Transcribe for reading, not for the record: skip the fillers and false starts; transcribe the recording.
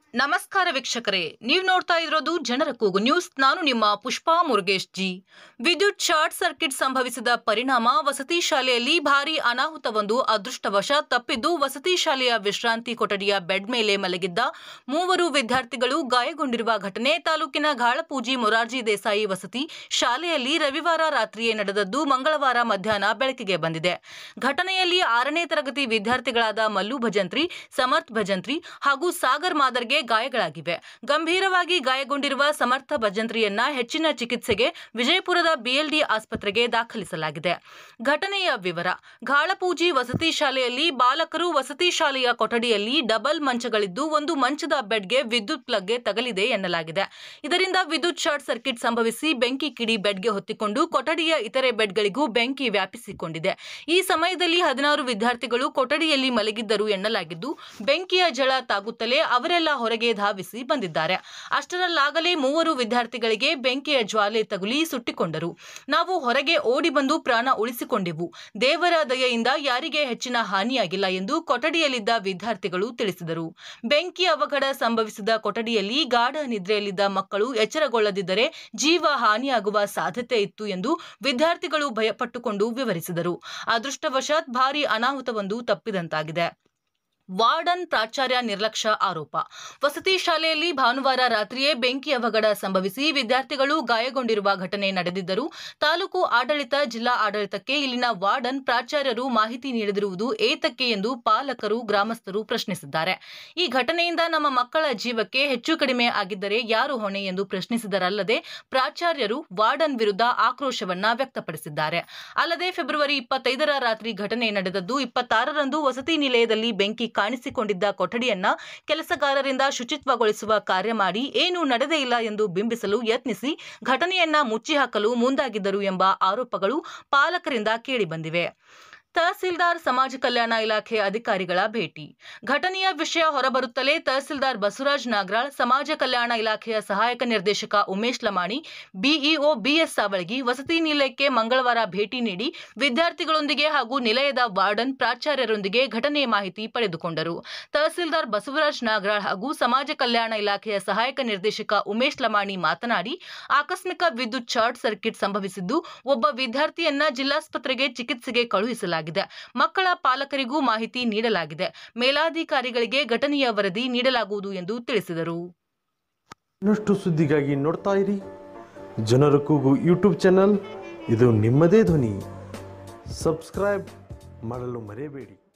ನಮಸ್ಕಾರ ವೀಕ್ಷಕರೇ, ನೀವು ನೋಡ್ತಾ ಇರೋದು ಜನರ ಕೂಗು ನ್ಯೂಸ್. ನಾನು ನಿಮ್ಮ ಪುಷ್ಪಾ ಮುರುಗೇಶ್ ಜಿ. ವಿದ್ಯುತ್ ಶಾರ್ಟ್ ಸರ್ಕ್ಯೂಟ್ ಸಂಭವಿಸಿದ ಪರಿಣಾಮ ವಸತಿ ಶಾಲೆಯಲ್ಲಿ ಭಾರೀ ಅನಾಹುತವೊಂದು ಅದೃಷ್ಟವಶಾತ್ ತಪ್ಪಿದ್ದು, ವಸತಿ ಶಾಲೆಯ ವಿಶ್ರಾಂತಿ ಕೊಠಡಿಯ ಬೆಡ್ ಮೇಲೆ ಮಲಗಿದ್ದ 3 ವಿದ್ಯಾರ್ಥಿಗಳು ಗಾಯಗೊಂಡಿರುವ ಘಟನೆ ತಾಲೂಕಿನ ಗಾಳಪೂಜಿ ಮೊರಾರ್ಜಿ ದೇಸಾಯಿ ವಸತಿ ಶಾಲೆಯಲ್ಲಿ ರವಿವಾರ ರಾತ್ರಿಯೇ ನಡೆದದ್ದು ಮಂಗಳವಾರ ಮಧ್ಯಾಹ್ನ ಬೆಳಕಿಗೆ ಬಂದಿದೆ. ಘಟನೆಯಲ್ಲಿ 6ನೇ ತರಗತಿ ವಿದ್ಯಾರ್ಥಿಗಳಾದ ಮಲ್ಲು ಭಜಂತ್ರಿ, ಸಮರ್ಥ್ ಭಜಂತ್ರಿ ಹಾಗೂ ಸಾಗರ್ ಮಾದರ್ಗೆ ಗಾಯಗಳಾಗಿವೆ. ಗಂಭೀರವಾಗಿ ಗಾಯಗೊಂಡಿರುವ ಸಮರ್ಥ ಭಜಂತ್ರಿಯನ್ನ ಹೆಚ್ಚಿನ ಚಿಕಿತ್ಸೆಗೆ ವಿಜಯಪುರದ ಬಿಎಲ್ಡಿ ಆಸ್ಪತ್ರೆಗೆ ದಾಖಲಿಸಲಾಗಿದೆ. ಘಟನೆಯ ವಿವರ: ಗಾಳಪೂಜಿ ವಸತಿ ಶಾಲೆಯಲ್ಲಿ ಬಾಲಕರು ವಸತಿ ಶಾಲೆಯ ಕೊಠಡಿಯಲ್ಲಿ ಡಬಲ್ ಮಂಚಗಳಿದ್ದು, ಒಂದು ಮಂಚದ ಬೆಡ್ಗೆ ವಿದ್ಯುತ್ ಪ್ಲಗ್ಗೆ ತಗಲಿದೆ ಎನ್ನಲಾಗಿದೆ. ಇದರಿಂದ ವಿದ್ಯುತ್ ಶಾರ್ಟ್ ಸರ್ಕ್ಯೂಟ್ ಸಂಭವಿಸಿ ಬೆಂಕಿ ಕಿಡಿ ಬೆಡ್ಗೆ ಹೊತ್ತಿಕೊಂಡು ಕೊಠಡಿಯ ಇತರೆ ಬೆಡ್ಗಳಿಗೂ ಬೆಂಕಿ ವ್ಯಾಪಿಸಿಕೊಂಡಿದೆ. ಈ ಸಮಯದಲ್ಲಿ 16 ವಿದ್ಯಾರ್ಥಿಗಳು ಕೊಠಡಿಯಲ್ಲಿ ಮಲಗಿದ್ದರು ಎನ್ನಲಾಗಿದ್ದು, ಬೆಂಕಿಯ ಝಳ ತಾಗುತ್ತಲೇ ಅವರೆಲ್ಲ ಹೊರಗೆ ಧಾವಿಸಿ ಬಂದಿದ್ದಾರೆ. ಅಷ್ಟರಲ್ಲಾಗಲೇ 3 ವಿದ್ಯಾರ್ಥಿಗಳಿಗೆ ಬೆಂಕಿಯ ಜ್ವಾಲೆ ತಗುಲಿ ಸುಟ್ಟಿಕೊಂಡರು. ನಾವು ಹೊರಗೆ ಓಡಿ ಬಂದು ಪ್ರಾಣ ಉಳಿಸಿಕೊಂಡೆವು. ದೇವರ ದಯೆಯಿಂದ ಯಾರಿಗೆ ಹೆಚ್ಚಿನ ಹಾನಿಯಾಗಿಲ್ಲ ಎಂದು ಕೊಠಡಿಯಲ್ಲಿದ್ದ ವಿದ್ಯಾರ್ಥಿಗಳು ತಿಳಿಸಿದರು. ಬೆಂಕಿ ಅವಘಡ ಸಂಭವಿಸಿದ ಕೊಠಡಿಯಲ್ಲಿ ಗಾಢ ನಿದ್ರೆಯಲ್ಲಿದ್ದ ಮಕ್ಕಳು ಎಚ್ಚರಗೊಳ್ಳದಿದ್ದರೆ ಜೀವ ಹಾನಿಯಾಗುವ ಸಾಧ್ಯತೆ ಇತ್ತು ಎಂದು ವಿದ್ಯಾರ್ಥಿಗಳು ಭಯಪಟ್ಟುಕೊಂಡು ವಿವರಿಸಿದರು. ಅದೃಷ್ಟವಶಾತ್ ಭಾರೀ ಅನಾಹುತವೊಂದು ತಪ್ಪಿದಂತಾಗಿದೆ. ವಾರ್ಡನ್ ಪ್ರಾಚಾರ್ಯ ನಿರ್ಲಕ್ಷ್ಯ ಆರೋಪ: ವಸತಿ ಶಾಲೆಯಲ್ಲಿ ಭಾನುವಾರ ರಾತ್ರಿಯೇ ಬೆಂಕಿ ಅವಘಡ ಸಂಭವಿಸಿ ವಿದ್ಯಾರ್ಥಿಗಳು ಗಾಯಗೊಂಡಿರುವ ಘಟನೆ ನಡೆದಿದ್ದರೂ ತಾಲೂಕು ಆಡಳಿತ, ಜಿಲ್ಲಾ ಆಡಳಿತಕ್ಕೆ ಇಲ್ಲಿನ ವಾರ್ಡನ್ ಪ್ರಾಚಾರ್ಯರು ಮಾಹಿತಿ ನೀಡದಿರುವುದು ಏತಕ್ಕೆ ಎಂದು ಪಾಲಕರು, ಗ್ರಾಮಸ್ಥರು ಪ್ರಶ್ನಿಸಿದ್ದಾರೆ. ಈ ಘಟನೆಯಿಂದ ನಮ್ಮ ಮಕ್ಕಳ ಜೀವಕ್ಕೆ ಹೆಚ್ಚು ಕಡಿಮೆ ಆಗಿದ್ದರೆ ಯಾರು ಹೊಣೆ ಎಂದು ಪ್ರಶ್ನಿಸಿದರಲ್ಲದೆ ಪ್ರಾಚಾರ್ಯರು ವಾರ್ಡನ್ ವಿರುದ್ಧ ಆಕ್ರೋಶವನ್ನ ವ್ಯಕ್ತಪಡಿಸಿದ್ದಾರೆ. ಅಲ್ಲದೆ ಫೆಬ್ರವರಿ 25ರ ರಾತ್ರಿ ಘಟನೆ ನಡೆದದ್ದು, 26ರಂದು ವಸತಿ ನಿಲಯದಲ್ಲಿ ಬೆಂಕಿ ಕಾಣಿಸಿಕೊಂಡಿದ್ದ ಕೊಠಡಿಯನ್ನ ಕೆಲಸಗಾರರಿಂದ ಶುಚಿತ್ವಗೊಳಿಸುವ ಕಾರ್ಯ ಮಾಡಿ ಏನೂ ನಡೆದೇ ಇಲ್ಲ ಎಂದು ಬಿಂಬಿಸಲು ಯತ್ನಿಸಿ ಘಟನೆಯನ್ನ ಮುಚ್ಚಿಹಾಕಲು ಮುಂದಾಗಿದ್ದರು ಎಂಬ ಆರೋಪಗಳು ಪಾಲಕರಿಂದ ಕೇಳಿಬಂದಿವೆ. ತಹಸೀಲ್ದಾರ್ ಸಮಾಜ ಕಲ್ಯಾಣ ಇಲಾಖೆ ಅಧಿಕಾರಿಗಳ ಭೇಟಿ: ಘಟನೆಯ ವಿಷಯ ಹೊರಬರುತ್ತಲೇ ತಹಸೀಲ್ದಾರ್ ಬಸವರಾಜ್ ನಾಗರಾಳ್, ಸಮಾಜ ಕಲ್ಯಾಣ ಇಲಾಖೆಯ ಸಹಾಯಕ ನಿರ್ದೇಶಕ ಉಮೇಶ್ ಲಮಾಣಿ, ಬಿಇಒ ಬಿಎಸ್ ಸಾವಳಗಿ ವಸತಿ ನಿಲಯಕ್ಕೆ ಮಂಗಳವಾರ ಭೇಟಿ ನೀಡಿ ವಿದ್ಯಾರ್ಥಿಗಳೊಂದಿಗೆ ಹಾಗೂ ನಿಲಯದ ವಾರ್ಡನ್, ಪ್ರಾಚಾರ್ಯರೊಂದಿಗೆ ಘಟನೆ ಮಾಹಿತಿ ಪಡೆದುಕೊಂಡರು. ತಹಸೀಲ್ದಾರ್ ಬಸವರಾಜ್ ನಾಗರಾಳ್ ಹಾಗೂ ಸಮಾಜ ಕಲ್ಯಾಣ ಇಲಾಖೆಯ ಸಹಾಯಕ ನಿರ್ದೇಶಕ ಉಮೇಶ್ ಲಮಾಣಿ ಮಾತನಾಡಿ, ಆಕಸ್ಮಿಕ ವಿದ್ಯುತ್ ಶಾರ್ಟ್ ಸರ್ಕ್ಯೂಟ್ ಸಂಭವಿಸಿದ್ದು, ಒಬ್ಬ ವಿದ್ಯಾರ್ಥಿಯನ್ನ ಜಿಲ್ಲಾಸ್ಪತ್ರೆಗೆ ಚಿಕಿತ್ಸೆಗೆ ಕಳುಹಿಸಲಾಗಿದೆ. ಮಕ್ಕಳ ಪಾಲಕರಿಗೂ ಮಾಹಿತಿ ನೀಡಲಾಗಿದೆ. ಮೇಲಾಧಿಕಾರಿಗಳಿಗೆ ಘಟನೆಯ ವರದಿ ನೀಡಲಾಗುವುದು ಎಂದು ತಿಳಿಸಿದರು. ಇನ್ನಷ್ಟು ಸುದ್ದಿಗಾಗಿ ನೋಡ್ತಾ ಇರಿ ಜನರ ಕೂಗು ಯೂಟ್ಯೂಬ್ ಚಾನಲ್. ಇದು ನಿಮ್ಮದೇ ಧ್ವನಿ. ಸಬ್ಸ್ಕ್ರೈಬ್ ಮಾಡಲು ಮರೆಯಬೇಡಿ.